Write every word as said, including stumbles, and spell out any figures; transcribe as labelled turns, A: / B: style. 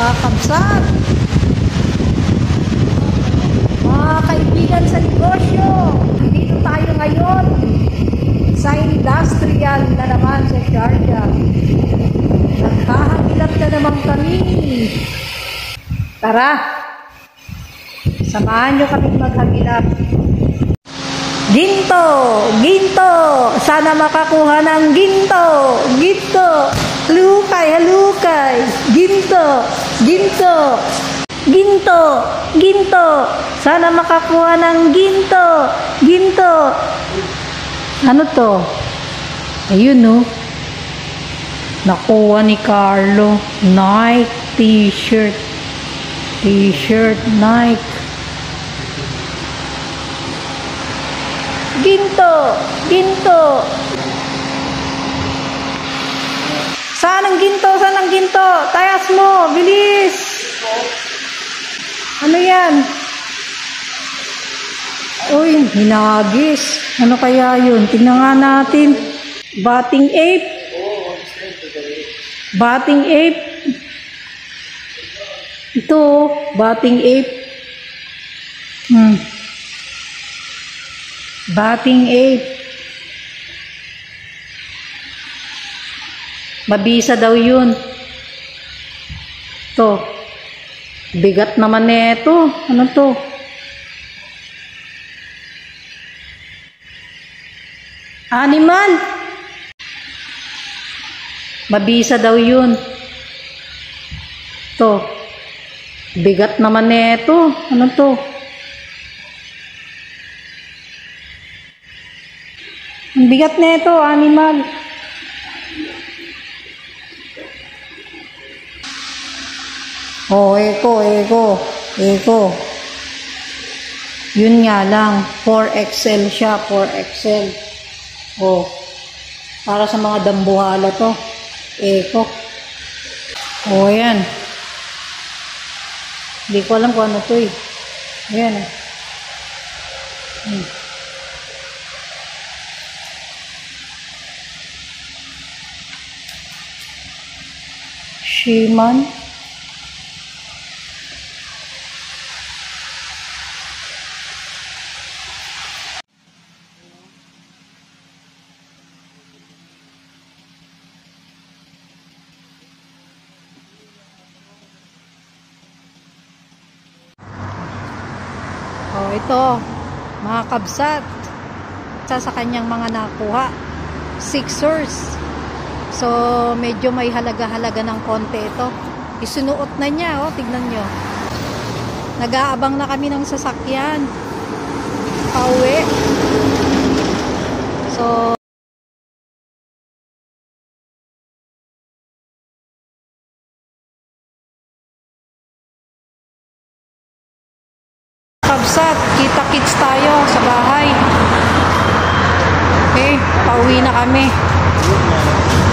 A: mga kabsat, mga kaibigan sa negosyo, dito tayo ngayon sa industrial na naman sa Sharjah. Nagkahagilap na naman kami. Tara, samahan nyo kami maghagilap. Ginto! Ginto! Sana makakuha ng ginto! Ginto! Halukay! Halukay! Ginto! Ginto! Ginto! Ginto! Sana makakuha ng ginto! Ginto! Ano to? Ayun, no? Nakuha ni Carlo. Nike t-shirt. T-shirt Nike. Ginto! Ginto! Saan ang ginto? Saan ang ginto? Tayas mo! Bilis! Ano yan? Uy, hinagis. Ano kaya yun? Tingnan nga natin. Batting ape. Batting ape. Ito, batting ape. Hmm. Batting ape. Mabisa daw yun. Ito. Bigat naman nito. Ano to? Animal. Mabisa daw yun. Ito. Bigat naman nito. Ano to? Ang bigat nito, animal. Oh, eko, eko, eko. Yun nga lang, four X L siya, four X L. Oh, para sa mga dambuhala to. Eko. Oh, yan. Hindi ko alam kung ano to eh. Ayan eh. Hmm. Shiman. Oh, ito, mga kabsat, sa sa kanyang mga nakuha, Sixers. So, medyo may halaga-halaga ng konti ito. Isunuot na niya, oh, tignan nyo. Nag-aabang na kami ng sasakyan. Pauwi. So, kabsat, kita-kits tayo sa bahay. Okay, pauwi na kami.